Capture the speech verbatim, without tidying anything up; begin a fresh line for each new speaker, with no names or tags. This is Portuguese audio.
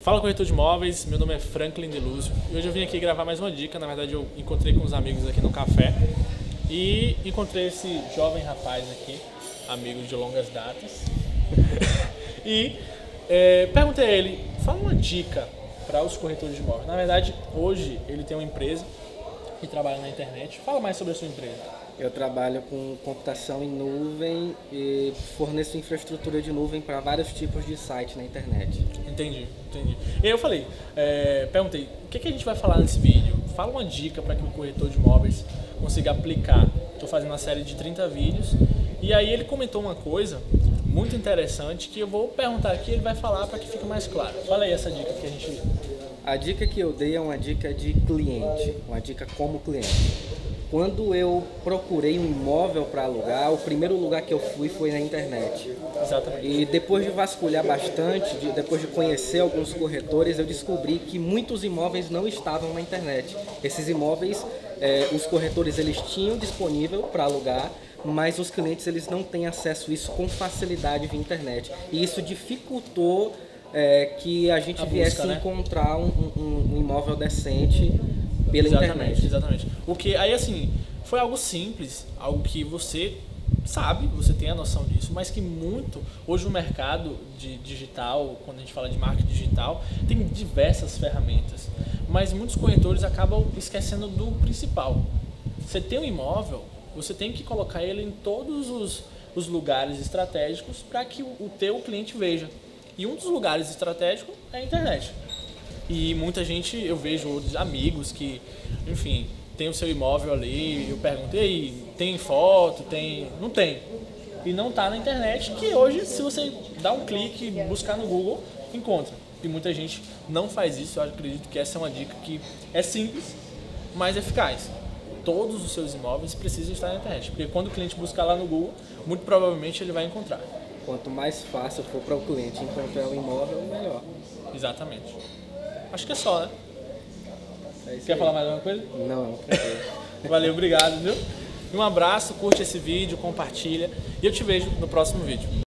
Fala, corretor de imóveis, meu nome é Franklin Deluzio e hoje eu vim aqui gravar mais uma dica. Na verdade eu encontrei com uns amigos aqui no café e encontrei esse jovem rapaz aqui, amigo de longas datas, e é, perguntei a ele, fala uma dica para os corretores de imóveis. Na verdade hoje ele tem uma empresa que trabalha na internet. Fala mais sobre a sua empresa.
Eu trabalho com computação em nuvem e forneço infraestrutura de nuvem para vários tipos de site na internet.
Entendi, entendi. E aí eu falei, é, perguntei, o que, que a gente vai falar nesse vídeo? Fala uma dica para que o corretor de imóveis consiga aplicar. Estou fazendo uma série de trinta vídeos e aí ele comentou uma coisa muito interessante que eu vou perguntar aqui e ele vai falar para que fique mais claro. Fala aí essa dica que a gente...
A dica que eu dei é uma dica de cliente, uma dica como cliente. Quando eu procurei um imóvel para alugar, o primeiro lugar que eu fui foi na internet.
Exatamente.
E depois de vasculhar bastante, de, depois de conhecer alguns corretores, eu descobri que muitos imóveis não estavam na internet. Esses imóveis, eh, os corretores eles tinham disponível para alugar, mas os clientes eles não têm acesso a isso com facilidade via internet. E isso dificultou é, que a gente a viesse busca, né? encontrar um, um, um imóvel decente pela
exatamente,
internet.
Exatamente. O que aí assim, foi algo simples, algo que você sabe, você tem a noção disso, mas que muito, hoje o mercado de digital, quando a gente fala de marketing digital, tem diversas ferramentas, mas muitos corretores acabam esquecendo do principal. Você tem um imóvel, você tem que colocar ele em todos os, os lugares estratégicos para que o, o teu cliente veja. E um dos lugares estratégicos é a internet. E muita gente, eu vejo outros amigos que, enfim, tem o seu imóvel ali, eu pergunto, e aí, tem foto, tem... Não tem. E não tá na internet, que hoje, se você dá um clique e buscar no Google, encontra. E muita gente não faz isso, eu acredito que essa é uma dica que é simples, mas eficaz. Todos os seus imóveis precisam estar na internet, porque quando o cliente buscar lá no Google, muito provavelmente ele vai encontrar.
Quanto mais fácil for para o cliente encontrar o imóvel, melhor.
Exatamente. Acho que é só, né?
É isso
Quer
aí.
falar mais alguma coisa?
Não, tranquilo.
Valeu, obrigado, viu? Um abraço, curte esse vídeo, compartilha e eu te vejo no próximo vídeo.